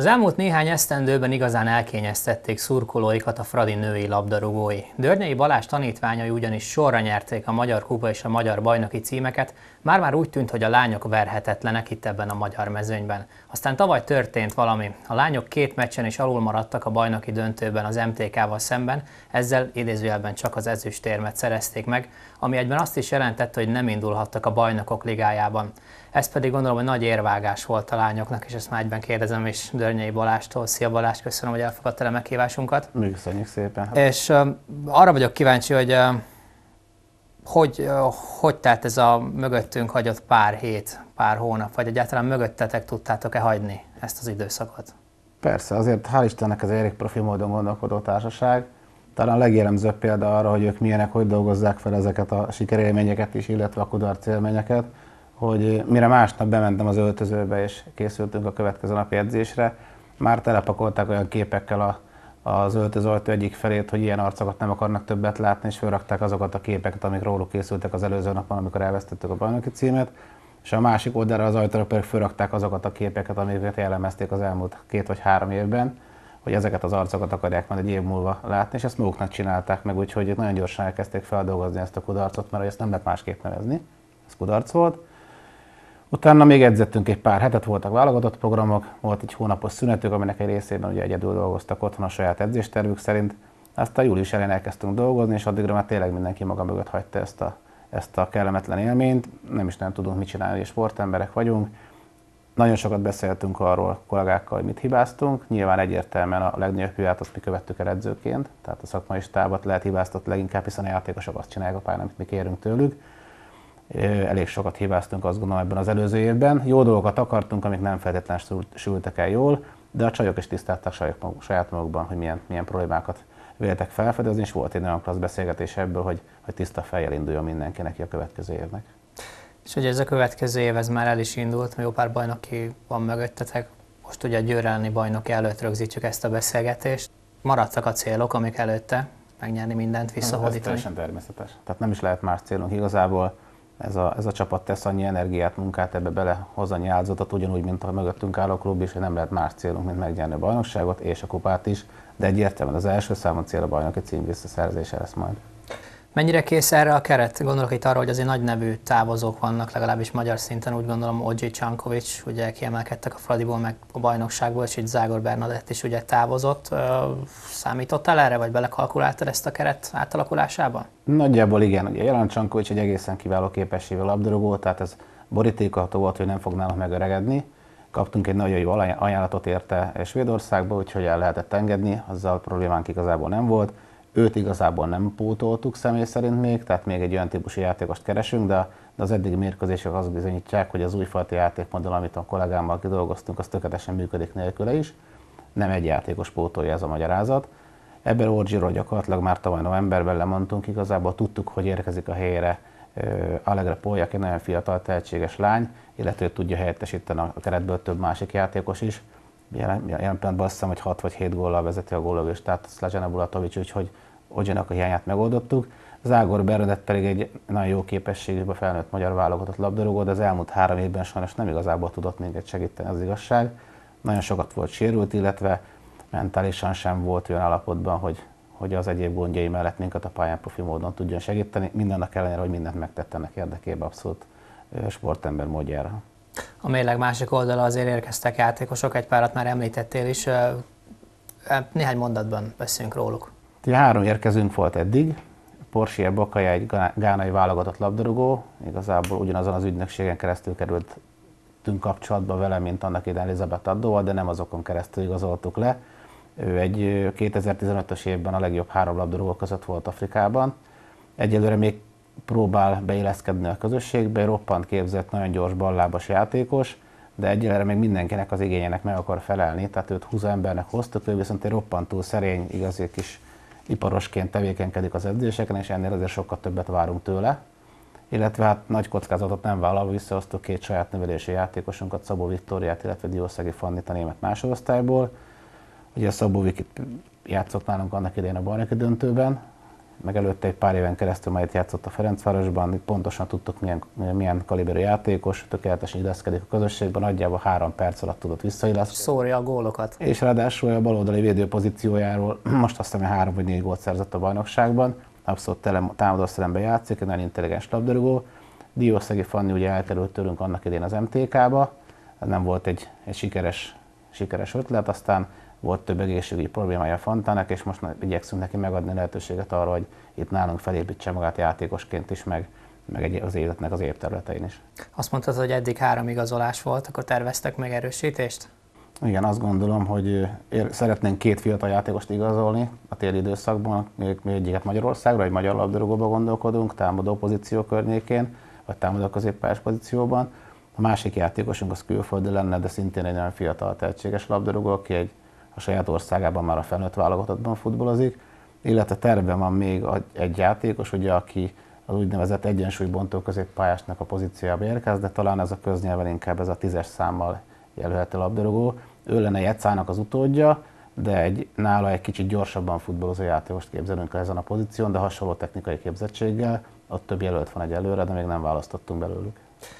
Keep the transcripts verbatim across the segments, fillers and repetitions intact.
Az elmúlt néhány esztendőben igazán elkényeztették szurkolóikat a fradi női labdarúgói. Dörnyei Balázs tanítványai ugyanis sorra nyerték a Magyar Kupa és a Magyar Bajnoki címeket, már-már úgy tűnt, hogy a lányok verhetetlenek itt ebben a magyar mezőnyben. Aztán tavaly történt valami. A lányok két meccsen is alul maradtak a bajnoki döntőben az em té ká-val szemben, ezzel idézőjelben csak az ezüstérmet szerezték meg, ami egyben azt is jelentette, hogy nem indulhattak a Bajnokok Ligájában. Ez pedig gondolom, hogy nagy érvágás volt a lányoknak, és ezt már egyben kérdezem is Dörnyei Balástól. Szia Balázs, köszönöm, hogy elfogadtál a meghívásunkat. Köszönjük szépen. És uh, arra vagyok kíváncsi, hogy uh, hogy, uh, hogy telt ez a mögöttünk hagyott pár hét, pár hónap, vagy egyáltalán mögöttetek tudtátok-e hagyni ezt az időszakot? Persze, azért hál' Istennek ez egy elég profi módon gondolkodó társaság. Talán a legjellemzőbb példa arra, hogy ők milyenek, hogy dolgozzák fel ezeket a sikerélményeket is, illetve a kudarc élményeket, hogy mire másnap bementem az öltözőbe és készültünk a következő napi edzésre, már telepakolták olyan képekkel a, az öltözőajtó egyik felét, hogy ilyen arcokat nem akarnak többet látni, és felrakták azokat a képeket, amik róluk készültek az előző napon, amikor elvesztettük a bajnoki címet, és a másik oldalra az ajtóra pedig felrakták azokat a képeket, amiket jellemezték az elmúlt két vagy három évben, hogy ezeket az arcokat akarják majd egy év múlva látni, és ezt maguknak csinálták meg, úgyhogy nagyon gyorsan elkezdték feldolgozni ezt a kudarcot, mert ezt nem lehet másképp nevezni, ez kudarc volt. Utána még edzettünk egy pár hetet, voltak válogatott programok, volt egy hónapos szünetük, aminek egy részében ugye egyedül dolgoztak otthon a saját edzéstervük szerint. Aztán július elején elkezdtünk dolgozni, és addigra már tényleg mindenki maga mögött hagyta ezt a, ezt a kellemetlen élményt. Nem is nem tudunk mit csinálni, és sportemberek vagyunk. Nagyon sokat beszéltünk arról kollégákkal, hogy mit hibáztunk. Nyilván egyértelműen a legnagyobb hibát azt mi követtük el edzőként, tehát a szakmai stábot lehet hibáztat leginkább, hiszen a játékosok azt csinálják a pályán, amit mi kérünk tőlük. Elég sokat hibáztunk, azt gondolom, ebben az előző évben. Jó dolgokat akartunk, amik nem feltétlenül sültek el jól, de a csajok is tisztázták saját magukban, hogy milyen, milyen problémákat véltek felfedezni, és volt egy nagyon klassz beszélgetés ebből, hogy, hogy tiszta fejjel induljon mindenki neki a következő évnek. És ugye ez a következő év ez már el is indult, jó pár bajnoki van mögöttetek. Most ugye a Győr elleni bajnoki előtt rögzítjük ezt a beszélgetést. Maradtak a célok, amik előtte, megnyerni mindent, visszahódítani? Ez teljesen természetes. Tehát nem is lehet más célunk igazából. Ez a, ez a csapat tesz annyi energiát, munkát ebbe bele, hoz annyi áldozatot, ugyanúgy, mint a mögöttünk álló klub is, hogy nem lehet más célunk, mint megnyerni a bajnokságot és a kupát is, de egyértelműen az első számú cél a bajnoki cím visszaszerzése lesz majd. Mennyire kész erre a keret? Gondolok itt arra, hogy azért nagy nevű távozók vannak, legalábbis magyar szinten, úgy gondolom Ogyi Csankovics, ugye kiemelkedtek a Fradiból, meg a bajnokságból, és így Zágor Bernadett is ugye távozott. Számítottál erre, vagy belekalkuláltad ezt a keret átalakulásába? Nagyjából igen, ugye Jelen Csankovics egy egészen kiváló képességű labdarúgó, tehát ez borítékható volt, hogy nem fog nála megöregedni. Kaptunk egy nagyon jó ajánlatot érte Svédországba, úgyhogy el lehetett engedni, azzal problémánk igazából nem volt. Őt igazából nem pótoltuk személy szerint még, tehát még egy olyan típusú játékost keresünk, de az eddigi mérkőzések azt bizonyítják, hogy az újfajta játékmodell, amit a kollégámmal kidolgoztunk, az tökéletesen működik nélküle is. Nem egy játékos pótolja ez a magyarázat. Ebben Orgyról gyakorlatilag már tavaly novemberben lemondtunk, igazából tudtuk, hogy érkezik a helyére Alegre Poljak, egy nagyon fiatal, tehetséges lány, illetve tudja helyettesíteni a keretből több másik játékos is. Jelen, jelen pillanatban azt hiszem, hogy hat vagy hét góllal vezeti a gólövő státuszt Szlajana Bulatovics, úgyhogy Ogyénak a hiányát megoldottuk. Zágor Bernadett pedig egy nagyon jó képességű felnőtt magyar válogatott labdarúgó, de az elmúlt három évben sajnos nem igazából tudott minket segíteni, az igazság. Nagyon sokat volt sérült, illetve mentálisan sem volt olyan állapotban, hogy, hogy az egyéb gondjai mellett minket a pályán profi módon tudjon segíteni, mindennek ellenére, hogy mindent megtett ennek érdekében abszolút sportember módjára. A mérleg másik oldala azért érkeztek játékosok, egy párat már említettél is, néhány mondatban beszélünk róluk. Három érkezőnk volt eddig. Porsier Bakaja egy gánai válogatott labdarúgó, igazából ugyanazon az ügynökségen keresztül kerültünk kapcsolatba vele, mint annak idején Elizabeth Addóval, de nem azokon keresztül igazoltuk le. Ő egy kétezer-tizenötös évben a legjobb három labdarúgó között volt Afrikában. Egyelőre még próbál beilleszkedni a közösségbe, roppant képzett, nagyon gyors ballábas játékos, de egyelőre még mindenkinek az igényének meg akar felelni, tehát őt húzó embernek hoztuk, ő viszont egy roppantú szerény, igazi kis iparosként tevékenykedik az edzéseken, és ennél azért sokkal többet várunk tőle. Illetve hát nagy kockázatot nem vállalva visszahoztuk két saját nevelési játékosunkat, Szabó Viktóriát, illetve Diószegi Fannit a német másodosztályból. Ugye a Szabó Vikit játszott nálunk annak idején a bajnoki döntőben, meg előtte egy pár éven keresztül majd játszott a Ferencvárosban, pontosan tudtuk milyen, milyen kaliberű játékos, tökéletesen illeszkedik a közösségben, nagyjából három perc alatt tudott visszailleszkedni. Szórja a gólokat. És ráadásul a baloldali védő pozíciójáról most azt hiszem, hogy három vagy négy gólt szerzett a bajnokságban, abszolút támadószeremben játszik, egy nagyon intelligens labdarúgó. Diószegi Fanni ugye elkerült tőlünk annak idén az em té ká-ba, ez nem volt egy, egy sikeres, sikeres ötlet, aztán volt több egészségügyi problémája Fantának, és most igyekszünk neki megadni lehetőséget arra, hogy itt nálunk felépítse magát játékosként is, meg, meg az életnek az épp területein is. Azt mondtad, hogy eddig három igazolás volt, akkor terveztek meg erősítést? Igen, azt gondolom, hogy szeretnénk két fiatal játékost igazolni a téli időszakban, még egyiket Magyarországra, egy magyar labdarúgóba gondolkodunk, támadó pozíció környékén, vagy támadó középpályás pozícióban. A másik játékosunk az külföldi lenne, de szintén egy nagyon fiatal, tehetséges labdarúgó, aki egy, a saját országában már a felnőtt válogatottban futballozik, illetve tervben van még egy játékos, ugye, aki az úgynevezett egyensúlybontó középpályásnak a pozíciójába érkez, de talán ez a köznyelven inkább ez a tízes számmal jelölhető labdarúgó. Ő lenne Jecának az utódja, de egy, nála egy kicsit gyorsabban futballozó játékost képzelünk el ezen a pozíción, de hasonló technikai képzettséggel. Ott több jelölt van egy előre, de még nem választottunk belőlük.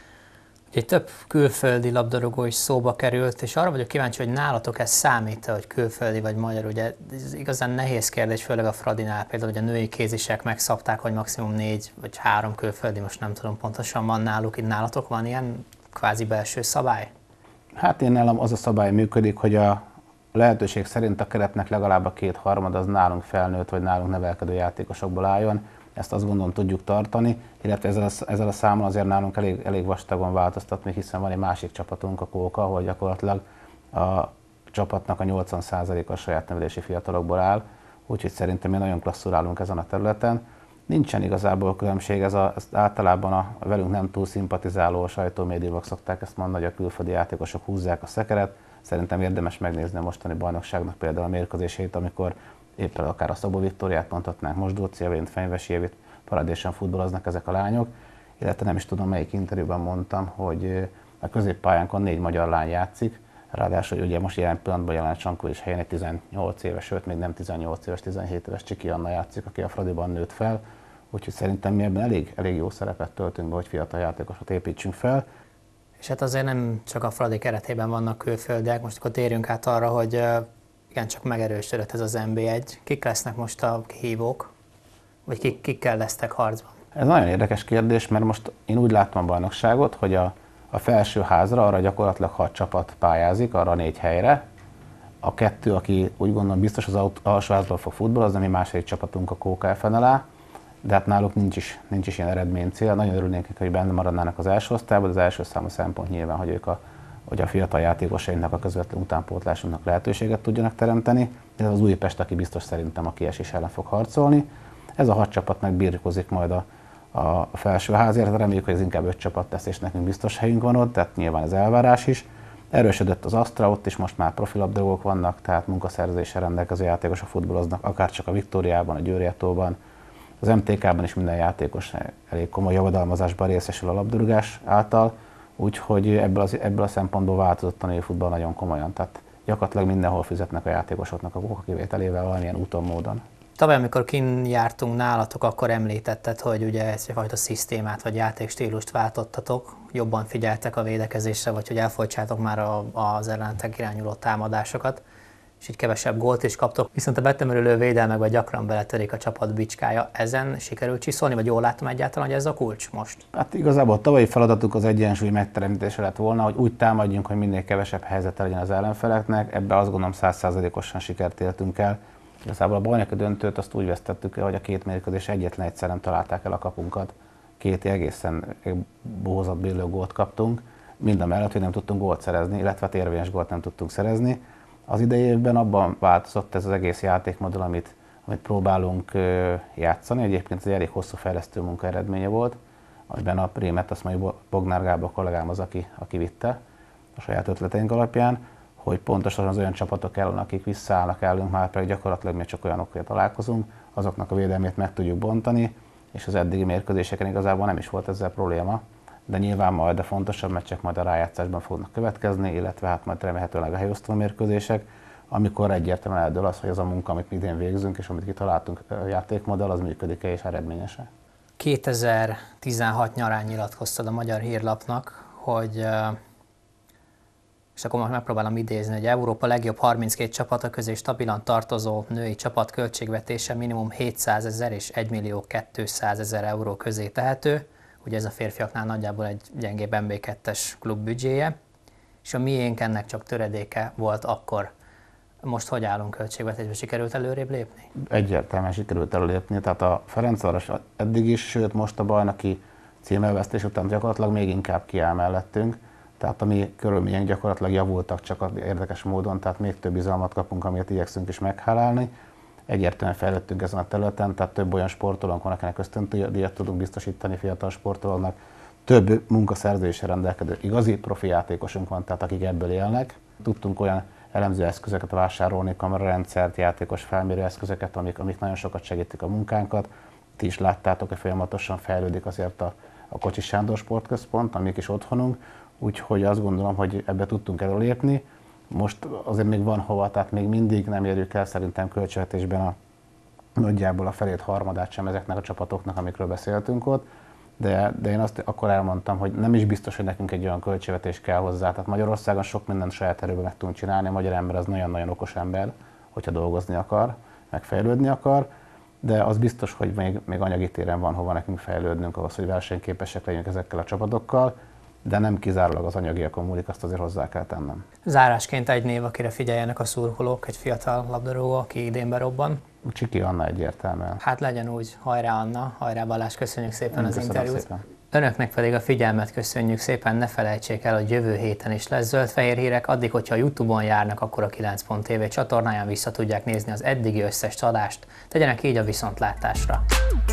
Ugye több külföldi labdarúgó is szóba került, és arra vagyok kíváncsi, hogy nálatok ez számít, hogy külföldi vagy magyar. Ugye ez igazán nehéz kérdés, főleg a Fradinál. Például ugye a női kézisek megszabták, hogy maximum négy vagy három külföldi, most nem tudom pontosan van náluk. Itt nálatok van ilyen kvázi belső szabály? Hát én nálam az a szabály működik, hogy a lehetőség szerint a keretnek legalább a kétharmad az nálunk felnőtt, vagy nálunk nevelkedő játékosokból álljon. Ezt azt gondolom tudjuk tartani, illetve ezzel a, ezzel a számmal azért nálunk elég, elég vastagon változtatni, hiszen van egy másik csapatunk, a Kóka, ahol gyakorlatilag a csapatnak a nyolcvan százaléka a saját nevelési fiatalokból áll, úgyhogy szerintem mi nagyon klasszul állunk ezen a területen. Nincsen igazából különbség, ez, a, ez általában a velünk nem túl szimpatizáló sajtómédiumok szokták ezt mondani, hogy a külföldi játékosok húzzák a szekeret. Szerintem érdemes megnézni a mostani bajnokságnak például a mérkőzéseit, amikor éppen akár a Szabó Viktóriát mondhatnánk, Mosdóci Evét, Fenyvesi Évét, paradésen futballoznak ezek a lányok, illetve nem is tudom melyik interjúban mondtam, hogy a középpályánkon négy magyar lány játszik, ráadásul ugye most jelen pillanatban jelen Csankovics helyen egy tizennyolc éves, sőt még nem tizennyolc éves, tizenhét éves Csiki Anna játszik, aki a Fradiban nőtt fel, úgyhogy szerintem mi ebben elég, elég jó szerepet töltünk be, hogy fiatal játékosot építsünk fel. És hát azért nem csak a Fradi keretében vannak külföldiek, most akkor térjünk át arra, hogy igen, csak megerősödött ez az en bé egy. Kik lesznek most a kihívók? Vagy kik, kikkel lesztek harcban? Ez nagyon érdekes kérdés, mert most én úgy látom a bajnokságot, hogy a, a felső házra arra gyakorlatilag hat csapat pályázik, arra négy helyre. A kettő, aki úgy gondolom biztos az alsóházban fog futballozni, mi második csapatunk a Kóka ef en el á, de hát náluk nincs is, nincs is ilyen eredménycél. Nagyon örülnénk, hogy benne maradnának az első osztályban, de az első számú szempont nyilván, hogy ők a hogy a fiatal játékosainknak a közvetlen utánpótlásunknak lehetőséget tudjanak teremteni. Ez az Újpest, aki biztos szerintem a kiesés ellen fog harcolni. Ez a hat csapat megbirkózik majd a, a felsőházért, reméljük, hogy ez inkább öt csapat lesz, és nekünk biztos helyünk van ott, tehát nyilván ez elvárás is. Erősödött az Astra, ott is most már profilabdarúgók vannak, tehát munkaszerzéssel rendelkező játékosok futballoznak, akár csak a Viktóriában, a Győri Etóban. Az em té ká-ban is minden játékos elég komoly javadalmazásban részesül a labdarúgás által. Úgyhogy ebből, az, ebből a szempontból változott a női futball nagyon komolyan. Tehát gyakorlatilag mindenhol fizetnek a játékosoknak a Kóka kivételével valamilyen úton, módon. Tavaly, amikor kint jártunk nálatok, akkor említetted, hogy ugye ezt egyfajta szisztémát vagy játékstílust váltottatok, jobban figyeltek a védekezésre, vagy hogy elfolytsátok már a, az ellenetek irányuló támadásokat, és így kevesebb gólt is kaptok. Viszont a betömörülő védelmekbe gyakran beletörik a csapat bicskája. Ezen sikerült csiszolni, vagy jól látom egyáltalán, hogy ez a kulcs most? Hát igazából a tavalyi feladatuk az egyensúly megteremtése lett volna, hogy úgy támadjunk, hogy minél kevesebb helyzete legyen az ellenfeleknek. Ebben azt gondolom száz százalékosan sikert éltünk el. Igazából a bajnoki döntőt azt úgy vesztettük el, hogy a két mérkőzés egyetlen egyszer nem találták el a kapunkat. Két egészen bohózat billő gólt kaptunk, mind a mellett, hogy nem tudtunk gólt szerezni, illetve érvényes gólt nem tudtunk szerezni. Az idei évben abban változott ez az egész játékmodell, amit, amit próbálunk játszani. Egyébként ez egy elég hosszú fejlesztő munka eredménye volt, amiben a prémet azt majd Bognár Gábor kollégám az, aki, aki vitte a saját ötleteink alapján, hogy pontosan az olyan csapatok ellen, akik visszaállnak ellünk, már pedig gyakorlatilag mi csak olyanokkal találkozunk, azoknak a védelmét meg tudjuk bontani, és az eddigi mérkőzéseken igazából nem is volt ezzel probléma, de nyilván majd a fontosabb meccsek majd a rájátszásban fognak következni, illetve hát majd remélhetőleg a helyosztó mérkőzések, amikor egyértelműen eldől az, hogy az a munka, amit mi idén végzünk, és amit kitaláltunk játékmodell, az működik-e és eredményese. kétezer-tizenhat nyarán nyilatkoztad a Magyar Hírlapnak, hogy, és akkor most megpróbálom idézni, hogy Európa legjobb harminckét csapata közé stabilan tartozó női csapat költségvetése minimum hétszázezer és egymillió kétszázezer euró közé tehető. Ugye ez a férfiaknál nagyjából egy gyengébb en bé kettes klub büdzséje, és a miénk ennek csak töredéke volt akkor. Most hogy állunk költségvetésben? Sikerült előrébb lépni? Egyértelműen sikerült előlépni, tehát a Ferencváros eddig is, sőt most a bajnoki címelvesztés után gyakorlatilag még inkább kiáll mellettünk, tehát a mi körülmények gyakorlatilag javultak csak érdekes módon, tehát még több bizalmat kapunk, amit igyekszünk is meghálálni. Egyértelműen fejlődtünk ezen a területen, tehát több olyan sportolónk van, akinek ösztöndíjat tudunk biztosítani fiatal sportolóknak, több munkaszerződéssel rendelkező igazi profi játékosunk van, tehát akik ebből élnek. Tudtunk olyan elemző eszközöket vásárolni, kamerarendszert, játékos felmérő eszközöket, amik, amik nagyon sokat segítik a munkánkat. Ti is láttátok, hogy folyamatosan fejlődik azért a, a Kocsis Sándor Sportközpont, amik is otthonunk, úgyhogy azt gondolom, hogy ebbe tudtunk előlépni. Most azért még van hova, tehát még mindig nem érjük el szerintem költségvetésben a nagyjából a felét, harmadát sem ezeknek a csapatoknak, amikről beszéltünk ott, de, de én azt akkor elmondtam, hogy nem is biztos, hogy nekünk egy olyan költségvetés kell hozzá. Tehát Magyarországon sok mindent saját erőben meg tudunk csinálni, a magyar ember az nagyon-nagyon okos ember, hogyha dolgozni akar, meg fejlődni akar, de az biztos, hogy még, még anyagi téren van hova nekünk fejlődnünk ahhoz, hogy versenyképesek legyünk ezekkel a csapatokkal, de nem kizárólag az anyagiakon múlik, azt azért hozzá kell tennem. Zárásként egy név, akire figyeljenek a szurkolók, egy fiatal labdarúgó, aki idén berobban. Csiki Anna egyértelműen. Hát legyen úgy, hajrá Anna, hajrá Balázs, köszönjük szépen az Köszönöm interjút. szépen. Önöknek pedig a figyelmet köszönjük szépen, ne felejtsék el, hogy jövő héten is lesz zöld-fehér hírek, addig, hogyha a YouTube-on járnak, akkor a kilenc pont té vé csatornáján vissza tudják nézni az eddigi összes csalást. Tegyenek így a viszontlátásra!